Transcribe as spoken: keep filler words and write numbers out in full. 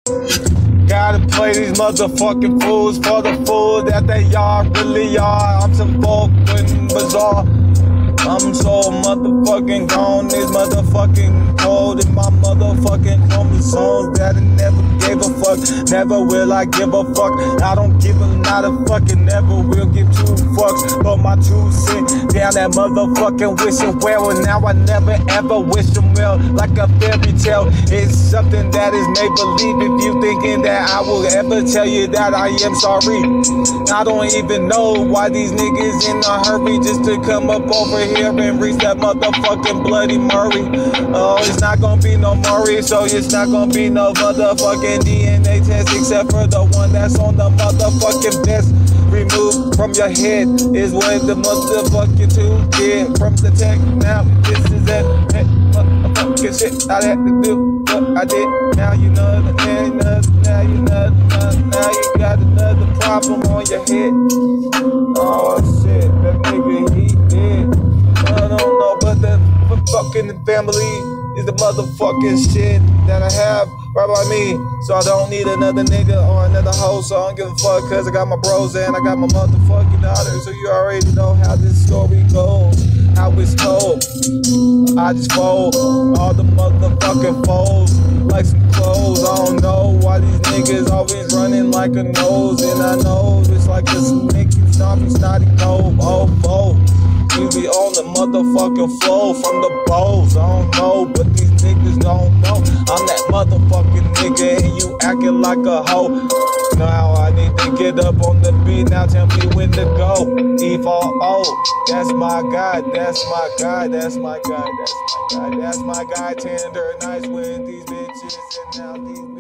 Gotta play these motherfucking fools for the fool that they are, really are. I'm some fucking bizarre. I'm so motherfucking gone, this motherfucking cold in my motherfucking chromosomes that I never gave a fuck, never will I give a fuck. I don't give a not a fucking never will give two fucks, but my two cents down that motherfucking wishing well, and now I never ever wish them well, like a fairy tale. It's something that is make believe if you thinking that I will ever tell you that I am sorry. I don't even know why these niggas in a hurry just to come up over here and reach that motherfucking Bloody Murray. Oh, it's not gonna be no Murray, so it's not gonna be no motherfucking D N A test, except for the one that's on the motherfucking vest. Removed from your head is what the motherfucking two did from the tech. Now this is that motherfucking shit I had to do what I did. Now you know the man, now you know, now you got another problem on your head. Oh shit, that nigga he did. I don't know, but the fucking family is the motherfucking shit that I have right by me. So I don't need another nigga or another hoe, so I don't give a fuck, cause I got my bros and I got my motherfucking daughter. So you already know how this story goes, how it's told. I just fold all the motherfucking foes like some clothes. I don't know why these niggas always running like a nose, and I know it's like a sneaky, snobby, snotty cove. Oh, foe. We be on the motherfucking flow from the bowls. I don't know, but these niggas don't know. I'm that motherfucking nigga and you acting like a hoe. Now I need to get up on the beat. Now tell me when to go. E four O, that's my guy, that's my guy, that's my guy, that's my guy, that's my guy. Tender nights with these bitches and now these